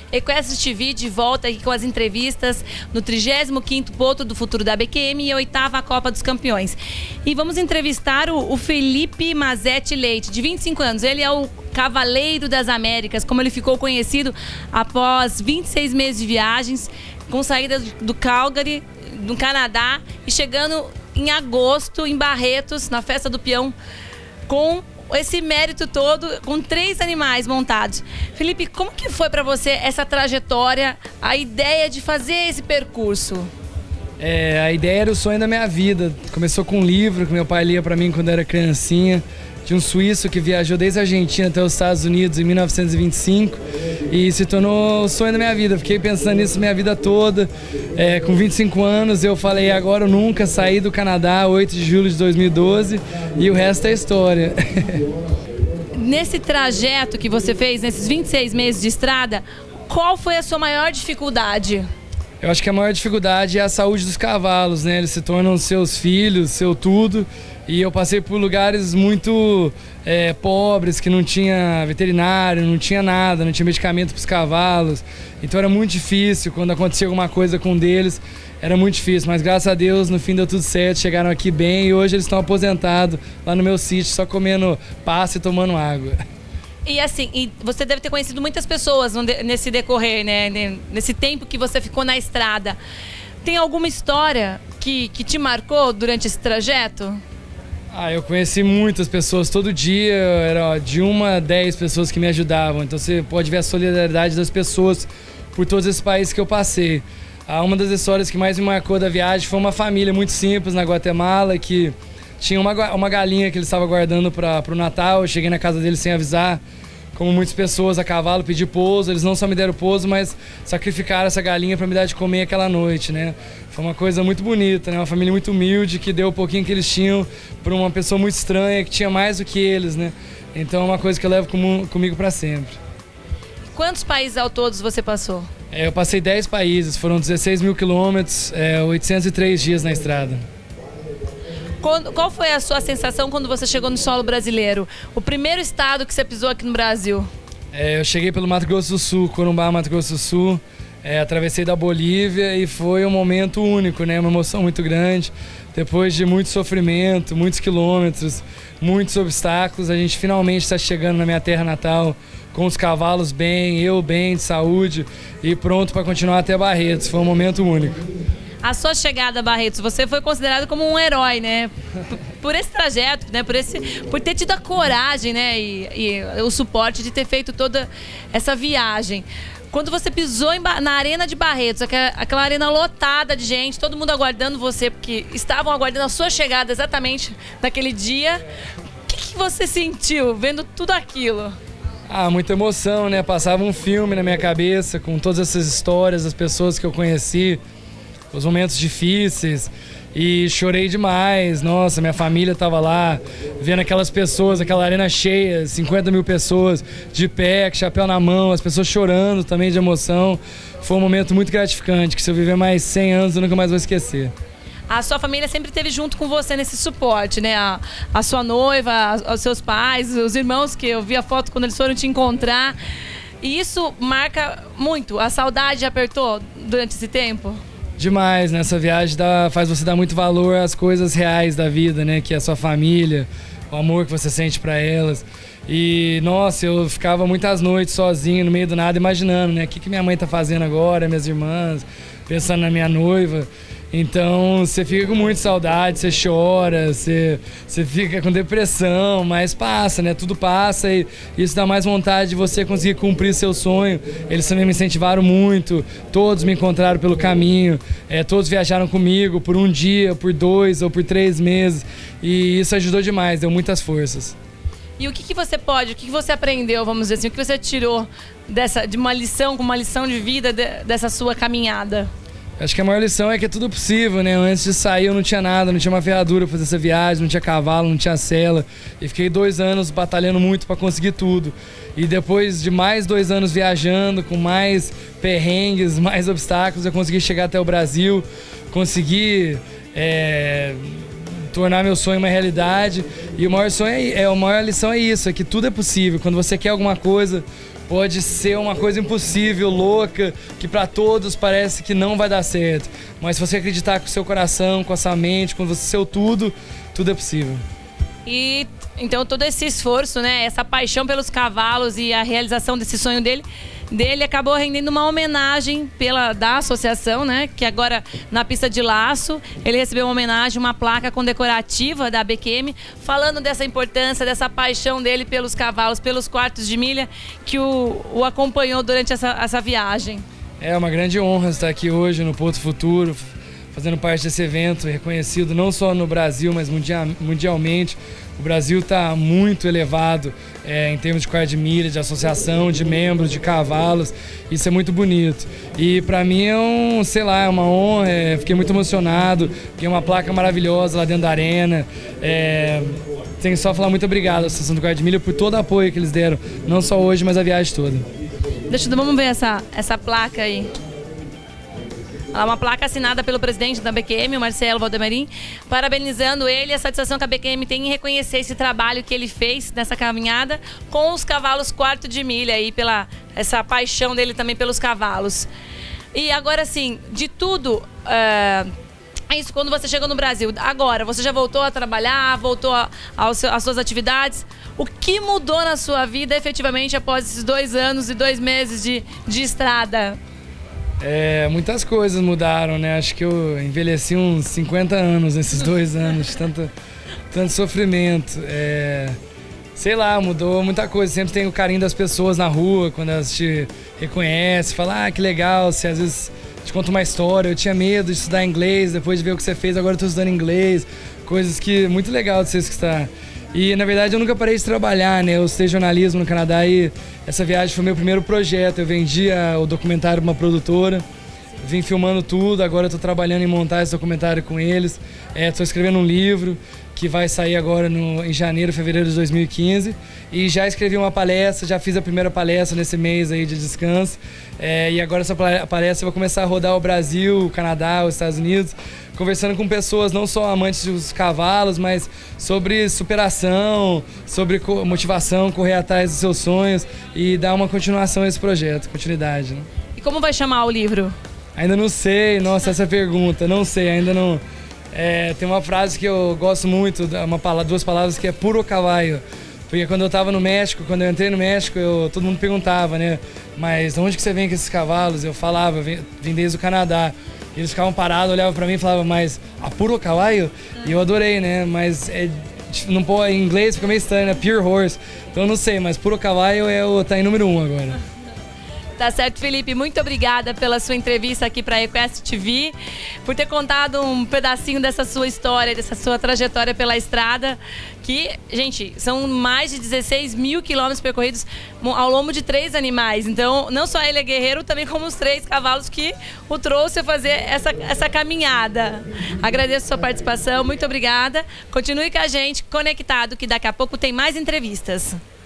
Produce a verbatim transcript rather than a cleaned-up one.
Equestre T V de volta aqui com as entrevistas no trigésimo quinto Potro do Futuro da A B Q M e oitava Copa dos Campeões. E vamos entrevistar o, o Felipe Mazetti Leite, de vinte e cinco anos. Ele é o Cavaleiro das Américas, como ele ficou conhecido após vinte e seis meses de viagens, com saída do Calgary, do Canadá, e chegando em agosto em Barretos, na Festa do Peão, com esse mérito todo, com três animais montados. Felipe, como que foi para você essa trajetória, a ideia de fazer esse percurso? É, a ideia era o sonho da minha vida. Começou com um livro que meu pai lia para mim quando eu era criancinha, de um suíço que viajou desde a Argentina até os Estados Unidos em mil novecentos e vinte e cinco e se tornou o sonho da minha vida. Fiquei pensando nisso minha vida toda. É, com vinte e cinco anos eu falei, agora ou nunca. Saí do Canadá, oito de julho de dois mil e doze, e o resto é história. Nesse trajeto que você fez, nesses vinte e seis meses de estrada, qual foi a sua maior dificuldade? Eu acho que a maior dificuldade é a saúde dos cavalos, né? Eles se tornam seus filhos, seu tudo. E eu passei por lugares muito é, pobres, que não tinha veterinário, não tinha nada, não tinha medicamento para os cavalos. Então era muito difícil. Quando acontecia alguma coisa com um deles, era muito difícil. Mas graças a Deus, no fim deu tudo certo, chegaram aqui bem e hoje eles estão aposentados lá no meu sítio, só comendo pasto e tomando água. E assim, e você deve ter conhecido muitas pessoas nesse decorrer, né? Nesse tempo que você ficou na estrada. Tem alguma história que, que te marcou durante esse trajeto? Ah, eu conheci muitas pessoas todo dia, era de uma a dez pessoas que me ajudavam. Então você pode ver a solidariedade das pessoas por todos esses países que eu passei. Ah, uma das histórias que mais me marcou da viagem foi uma família muito simples na Guatemala que tinha uma, uma galinha que eles estavam guardando para o Natal. Eu cheguei na casa deles sem avisar. Como muitas pessoas a cavalo, pedi pouso, eles não só me deram pouso, mas sacrificaram essa galinha para me dar de comer aquela noite, né? Foi uma coisa muito bonita, né? Uma família muito humilde que deu o pouquinho que eles tinham para uma pessoa muito estranha que tinha mais do que eles, né? Então é uma coisa que eu levo com, comigo para sempre. Quantos países ao todo você passou? É, eu passei dez países, foram dezesseis mil quilômetros, é, oitocentos e três dias na estrada. Qual foi a sua sensação quando você chegou no solo brasileiro? O primeiro estado que você pisou aqui no Brasil? É, eu cheguei pelo Mato Grosso do Sul, Corumbá, Mato Grosso do Sul. É, atravessei da Bolívia e foi um momento único, né? Uma emoção muito grande. Depois de muito sofrimento, muitos quilômetros, muitos obstáculos, a gente finalmente está chegando na minha terra natal, com os cavalos bem, eu bem, de saúde e pronto para continuar até Barretos. Foi um momento único. A sua chegada a Barretos, você foi considerado como um herói, né? Por esse trajeto, né? Por, esse, por ter tido a coragem, né? E, e o suporte de ter feito toda essa viagem. Quando você pisou em, na arena de Barretos, aquela, aquela arena lotada de gente, todo mundo aguardando você, porque estavam aguardando a sua chegada exatamente naquele dia. O que, que você sentiu vendo tudo aquilo? Ah, muita emoção, né? Passava um filme na minha cabeça com todas essas histórias, as pessoas que eu conheci, os momentos difíceis, e chorei demais. Nossa, minha família estava lá, vendo aquelas pessoas, aquela arena cheia, cinquenta mil pessoas de pé, com chapéu na mão, as pessoas chorando também de emoção. Foi um momento muito gratificante, que se eu viver mais cem anos eu nunca mais vou esquecer. A sua família sempre esteve junto com você nesse suporte, né? A, a sua noiva, a, os seus pais, os irmãos, que eu vi a foto quando eles foram te encontrar. E isso marca muito. A saudade apertou durante esse tempo? Demais, né? Essa viagem dá, faz você dar muito valor às coisas reais da vida, né? Que é a sua família, o amor que você sente para elas. E, nossa, eu ficava muitas noites sozinho, no meio do nada, imaginando, né? O que, que minha mãe tá fazendo agora, minhas irmãs, pensando na minha noiva. Então, você fica com muita saudade, você chora, você, você fica com depressão, mas passa, né? Tudo passa e isso dá mais vontade de você conseguir cumprir seu sonho. Eles também me incentivaram muito, todos me encontraram pelo caminho, é, todos viajaram comigo por um dia, por dois ou por três meses e isso ajudou demais, deu muitas forças. E o que, que você pode, o que, que você aprendeu, vamos dizer assim, o que você tirou dessa, de uma lição, com uma lição de vida de, dessa sua caminhada? Acho que a maior lição é que é tudo possível, né? Antes de sair eu não tinha nada, não tinha uma ferradura pra fazer essa viagem, não tinha cavalo, não tinha sela. E fiquei dois anos batalhando muito para conseguir tudo. E depois de mais dois anos viajando, com mais perrengues, mais obstáculos, eu consegui chegar até o Brasil, consegui é, tornar meu sonho uma realidade. E o maior sonho é, é a maior lição é isso, é que tudo é possível. Quando você quer alguma coisa, pode ser uma coisa impossível, louca, que para todos parece que não vai dar certo. Mas se você acreditar com o seu coração, com a sua mente, com o seu tudo, tudo é possível. E então todo esse esforço, né, essa paixão pelos cavalos e a realização desse sonho dele, dele acabou rendendo uma homenagem pela, da associação, né, que agora na pista de laço ele recebeu uma homenagem, uma placa condecorativa da A B Q M, falando dessa importância, dessa paixão dele pelos cavalos, pelos quartos de milha que o, o acompanhou durante essa, essa viagem. É uma grande honra estar aqui hoje no Porto Futuro, fazendo parte desse evento reconhecido não só no Brasil, mas mundial, mundialmente. O Brasil está muito elevado é, em termos de quarto de milha, de associação, de membros, de cavalos. Isso é muito bonito. E para mim é um, sei lá, é uma honra. É, fiquei muito emocionado. Tem uma placa maravilhosa lá dentro da arena. É, tenho só falar muito obrigado à Associação do Quarto de Milha por todo o apoio que eles deram, não só hoje, mas a viagem toda. Deixa eu, vamos ver essa, essa placa aí. Ela é uma placa assinada pelo presidente da A B Q M, o Marcelo Valdemarim, parabenizando ele e a satisfação que a A B Q M tem em reconhecer esse trabalho que ele fez nessa caminhada com os cavalos quarto de milha e pela essa paixão dele também pelos cavalos. E agora sim, de tudo, é, isso quando você chegou no Brasil, agora você já voltou a trabalhar, voltou às suas atividades. O que mudou na sua vida efetivamente após esses dois anos e dois meses de, de estrada? É, muitas coisas mudaram, né? Acho que eu envelheci uns cinquenta anos nesses dois anos, tanto, tanto sofrimento. É, sei lá, mudou muita coisa. Sempre tem o carinho das pessoas na rua, quando elas te reconhecem, falam, ah, que legal, você às vezes te conta uma história. Eu tinha medo de estudar inglês, depois de ver o que você fez, agora eu tô estudando inglês. Coisas que muito legal de você escutar. E na verdade eu nunca parei de trabalhar, né? Eu estudei jornalismo no Canadá e essa viagem foi meu primeiro projeto. Eu vendia o documentário para uma produtora, vim filmando tudo, agora eu tô trabalhando em montar esse documentário com eles. Estou escrevendo um livro que vai sair agora no, em janeiro, fevereiro de dois mil e quinze. E já escrevi uma palestra, já fiz a primeira palestra nesse mês aí de descanso. É, e agora essa palestra vai começar a rodar o Brasil, o Canadá, os Estados Unidos, conversando com pessoas não só amantes dos cavalos, mas sobre superação, sobre motivação, correr atrás dos seus sonhos e dar uma continuação a esse projeto, continuidade. Né? E como vai chamar o livro? Ainda não sei, nossa, essa pergunta, não sei, ainda não... É, tem uma frase que eu gosto muito, uma palavra, duas palavras, que é puro cavallo. Porque quando eu estava no México, quando eu entrei no México, eu, todo mundo perguntava, né? Mas de onde que você vem com esses cavalos? Eu falava, eu vim, vim desde o Canadá. E eles ficavam parados, olhavam pra mim e falavam, mas a puro cavallo? E eu adorei, né? Mas é, não pô, em inglês fica meio estranho, né? Pure horse. Então eu não sei, mas puro cavallo é o, tá em número um agora. Tá certo, Felipe. Muito obrigada pela sua entrevista aqui para a Equest T V, por ter contado um pedacinho dessa sua história, dessa sua trajetória pela estrada, que, gente, são mais de dezesseis mil quilômetros percorridos ao lombo de três animais. Então, não só ele é guerreiro, também como os três cavalos que o trouxe a fazer essa, essa caminhada. Agradeço a sua participação, muito obrigada. Continue com a gente, conectado, que daqui a pouco tem mais entrevistas.